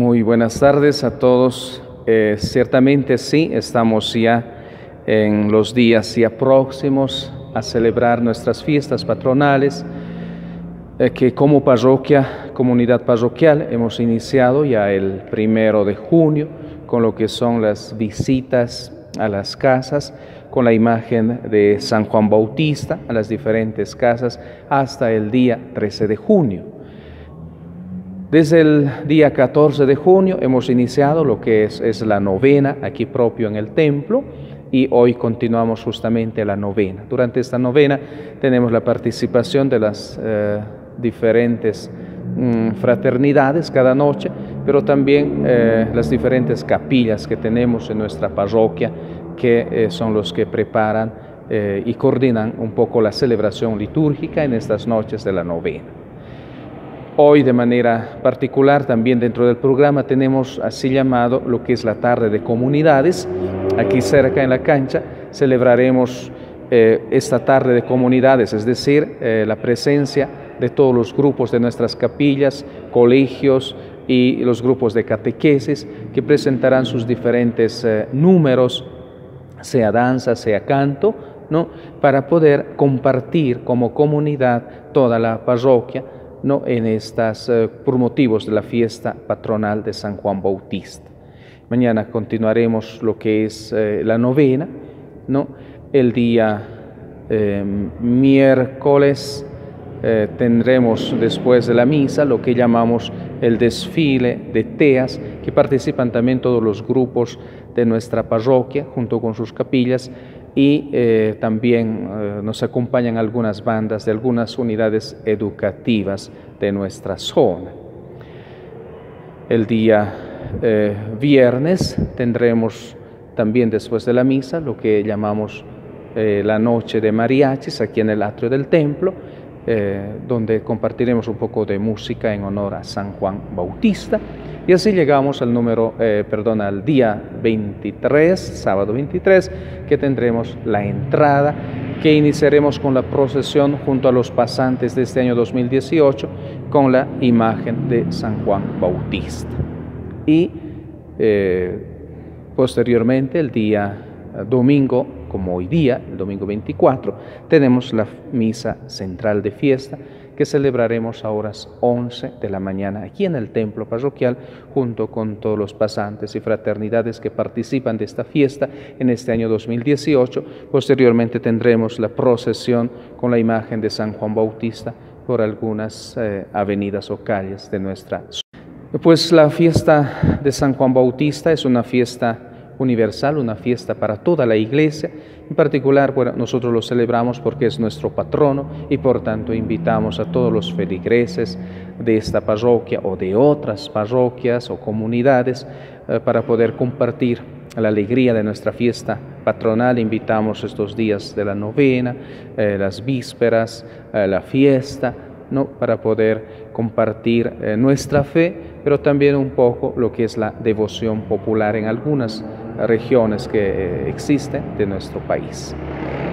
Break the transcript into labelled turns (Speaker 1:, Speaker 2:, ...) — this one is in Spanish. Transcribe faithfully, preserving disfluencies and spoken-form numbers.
Speaker 1: Muy buenas tardes a todos. Eh, ciertamente sí, estamos ya en los días ya próximos a celebrar nuestras fiestas patronales, eh, que como parroquia, comunidad parroquial, hemos iniciado ya el primero de junio con lo que son las visitas a las casas, con la imagen de San Juan Bautista a las diferentes casas hasta el día trece de junio. Desde el día catorce de junio hemos iniciado lo que es, es la novena aquí propio en el templo y hoy continuamos justamente la novena. Durante esta novena tenemos la participación de las eh, diferentes mm, fraternidades cada noche, pero también eh, las diferentes capillas que tenemos en nuestra parroquia, que eh, son los que preparan eh, y coordinan un poco la celebración litúrgica en estas noches de la novena. Hoy de manera particular también dentro del programa tenemos así llamado lo que es la tarde de comunidades. Aquí cerca en la cancha celebraremos eh, esta tarde de comunidades, es decir, eh, la presencia de todos los grupos de nuestras capillas, colegios y los grupos de catequesis que presentarán sus diferentes eh, números, sea danza, sea canto, ¿no? Para poder compartir como comunidad toda la parroquia, ¿no? en estas, eh, por motivos de la fiesta patronal de San Juan Bautista. Mañana continuaremos lo que es eh, la novena, ¿no? El día eh, miércoles eh, tendremos después de la misa lo que llamamos el desfile de teas, que participan también todos los grupos de nuestra parroquia junto con sus capillas, y eh, también eh, nos acompañan algunas bandas de algunas unidades educativas de nuestra zona. El día eh, viernes tendremos también después de la misa lo que llamamos eh, la noche de mariachis aquí en el atrio del templo, eh, donde compartiremos un poco de música en honor a San Juan Bautista. Y así llegamos al número, eh, perdón, al día veintitrés, sábado veintitrés, que tendremos la entrada, que iniciaremos con la procesión junto a los pasantes de este año dos mil dieciocho, con la imagen de San Juan Bautista. Y eh, posteriormente, el día domingo, como hoy día, el domingo veinticuatro, tenemos la misa central de fiesta, que celebraremos a horas once de la mañana aquí en el templo parroquial, junto con todos los pasantes y fraternidades que participan de esta fiesta en este año dos mil dieciocho. Posteriormente tendremos la procesión con la imagen de San Juan Bautista por algunas eh, avenidas o calles de nuestra zona. Pues la fiesta de San Juan Bautista es una fiesta universal, una fiesta para toda la iglesia. En particular, bueno, nosotros lo celebramos porque es nuestro patrono y por tanto invitamos a todos los feligreses de esta parroquia o de otras parroquias o comunidades eh, para poder compartir la alegría de nuestra fiesta patronal. Invitamos estos días de la novena, eh, las vísperas, eh, la fiesta, ¿no? Para poder compartir eh, nuestra fe, pero también un poco lo que es la devoción popular en algunas regiones que eh, existen de nuestro país.